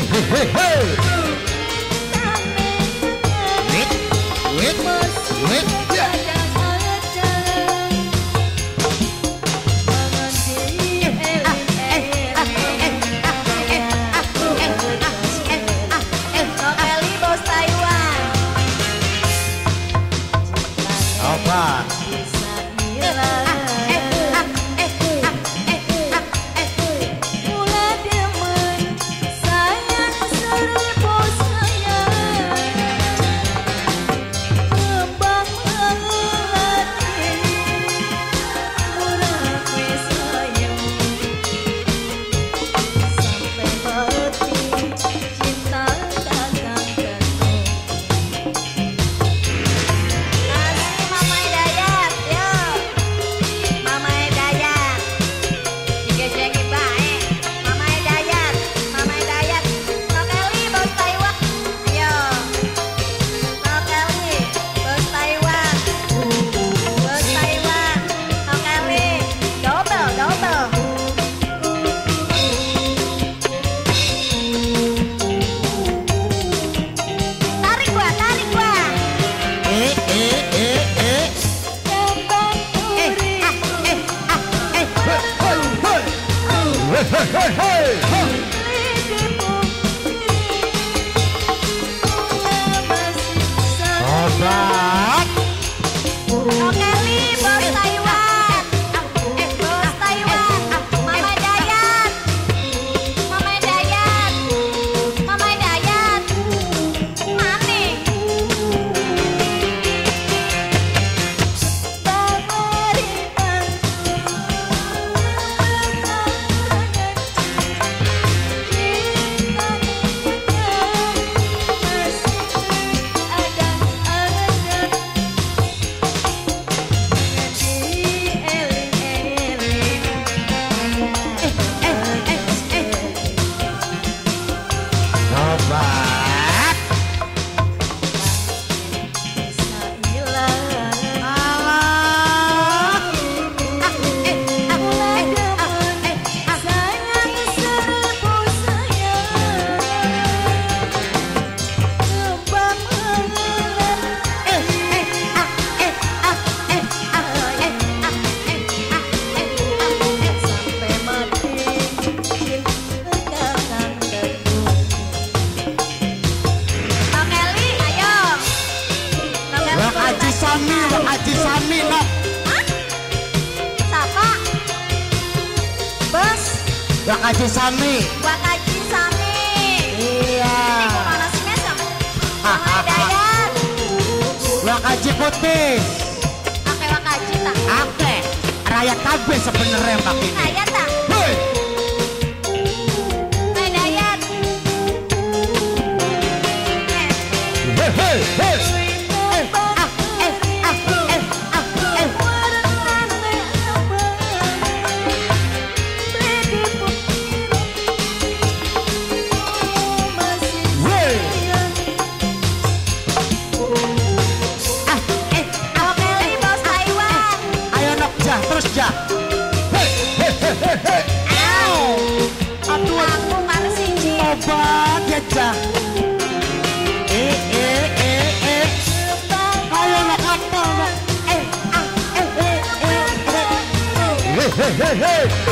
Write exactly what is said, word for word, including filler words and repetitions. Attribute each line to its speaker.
Speaker 1: hey, hey. Wait, wait, wait, yeah. Apa? Hey, hey, hey. Obat.
Speaker 2: Oke, Li, bos Taiwan. Eh, bos Taiwan. Mama Dayat. Mama Dayat. Mama Dayat. Mami.
Speaker 1: Haji Sami nok.
Speaker 2: Hah? Siapa? Bos.
Speaker 1: Wak Haji Sami.
Speaker 2: Wak Haji Sami.
Speaker 1: Iya.
Speaker 2: Ini kemana sih mesem? Mama Dayat.
Speaker 1: Wak Haji Putih.
Speaker 2: Oke Wak Haji tak?
Speaker 1: Oke. Rakyat kabeh sebenarnya Mbak ini.
Speaker 2: Dayat tak?
Speaker 1: Hei.
Speaker 2: Hai Dayat.
Speaker 1: Hei hei hei. Terus ja. Hei hei hei hei. Aduh,
Speaker 2: aku kan siji.
Speaker 1: Obat ya ja. Eh eh eh eh. Ayo nak apa nak? Eh ah eh eh eh. Hei hei hei.